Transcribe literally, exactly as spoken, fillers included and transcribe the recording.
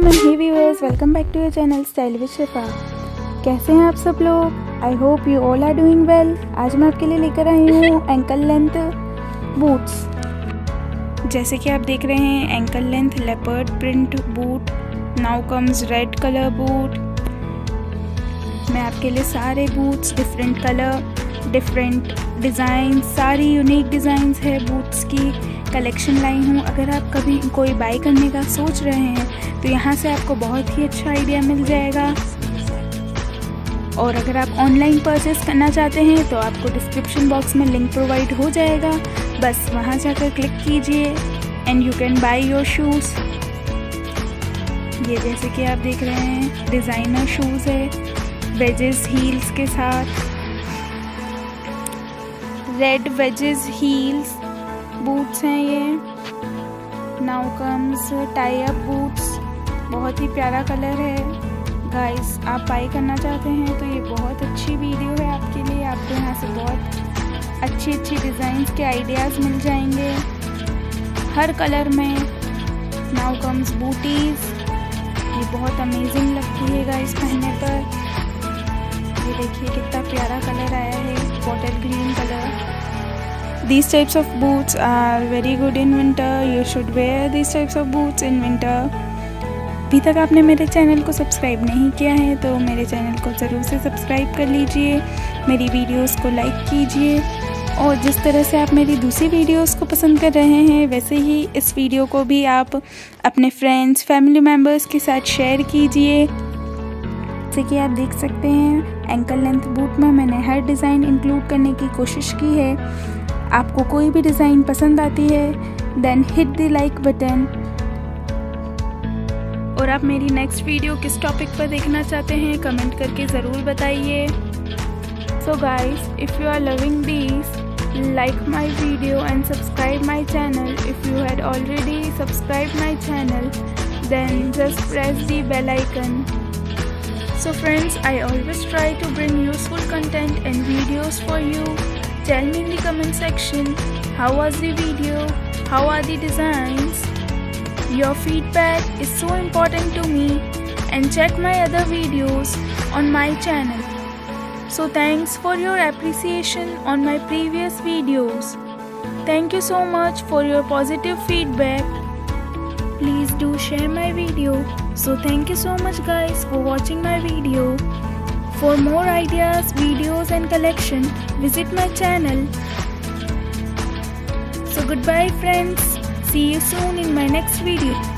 Everyone, hey viewers, welcome back to your channel style with Shifa. कैसे हैं आप सब लोग? I hope you all are doing well. आज मैं आपके लिए लेकर आई हूँ एंकल लेंथ बूट्स। जैसे कि आप देख रहे हैं, ankle length leopard print boot. Now comes red colour boot. मैं आपके लिए सारे boots, different colour, different design, सारी यूनिक डिज़ाइंस है बूट्स की कलेक्शन लाई हूँ। अगर आप कभी कोई बाई करने का सोच रहे हैं तो यहाँ से आपको बहुत ही अच्छा आइडिया मिल जाएगा। और अगर आप ऑनलाइन परचेस करना चाहते हैं तो आपको डिस्क्रिप्शन बॉक्स में लिंक प्रोवाइड हो जाएगा, बस वहाँ जाकर क्लिक कीजिए and you can buy your shoes. ये जैसे कि आप देख रहे हैं, डिज़ाइनर शूज़ है वेजेस हील्स के साथ। रेड वेजेस हील्स बूट्स हैं ये। Now comes tie up boots. बहुत ही प्यारा कलर है गाइस। आप बाई करना चाहते हैं तो ये बहुत अच्छी वीडियो है आपके लिए। आपको यहाँ से बहुत अच्छी अच्छी डिज़ाइंस के आइडियाज़ मिल जाएंगे हर कलर में। Now comes booties. ये बहुत अमेजिंग लगती है गाइस पहनने पर। ये देखिए कितना प्यारा कलर आया है, bottle green colour. These types of boots are very good in winter. You should wear these types of boots in winter. अभी तक आपने मेरे चैनल को सब्सक्राइब नहीं किया है तो मेरे चैनल को ज़रूर से सब्सक्राइब कर लीजिए, मेरी वीडियोस को लाइक कीजिए और जिस तरह से आप मेरी दूसरी वीडियोस को पसंद कर रहे हैं वैसे ही इस वीडियो को भी आप अपने फ्रेंड्स, फैमिली मेम्बर्स के साथ शेयर कीजिए। जैसे कि आप देख सकते हैं, एंकल लेंथ बूट में मैंने हर डिज़ाइन इंक्लूड करने की कोशिश की है। आपको कोई भी डिज़ाइन पसंद आती है then hit the like button. और आप मेरी नेक्स्ट वीडियो किस टॉपिक पर देखना चाहते हैं कमेंट करके ज़रूर बताइए। So guys, if you are loving this, like my video and subscribe my channel. If you had already subscribe my channel then just press the bell icon. So friends, I always try to bring useful content and videos for you. Tell me in the comment section, how was the video? How are the designs? Your feedback is so important to me, and check my other videos on my channel. So thanks for your appreciation on my previous videos. Thank you so much for your positive feedback. Please do share my video. So thank you so much guys for watching my video. For more ideas, videos and collection, visit my channel. So goodbye friends. See you soon in my next video.